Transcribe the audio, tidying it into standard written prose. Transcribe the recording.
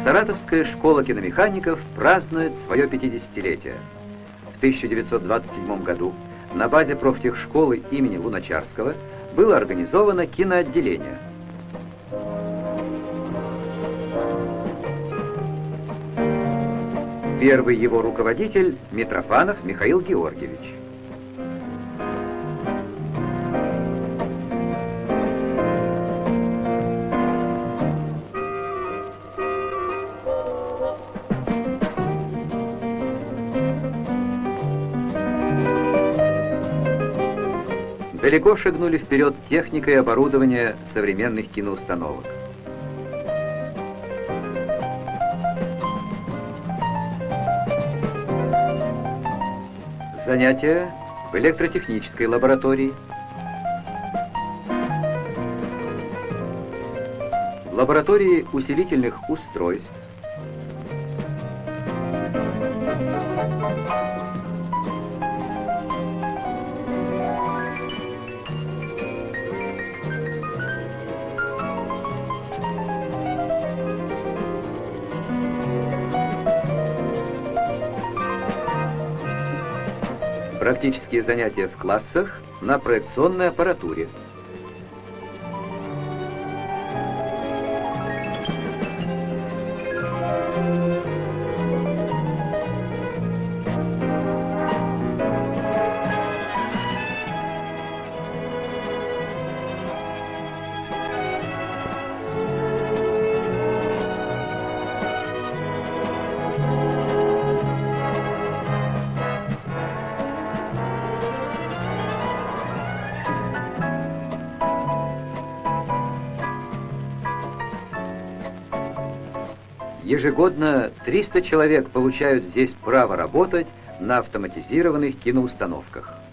Саратовская школа киномехаников празднует свое 50-летие. В 1927 году на базе профтехшколы имени Луначарского было организовано киноотделение. Первый его руководитель – Митрофанов Михаил Георгиевич. Далеко шагнули вперед техника и оборудование современных киноустановок. Занятия в электротехнической лаборатории, в лаборатории усилительных устройств, практические занятия в классах на проекционной аппаратуре. Ежегодно 300 человек получают здесь право работать на автоматизированных киноустановках.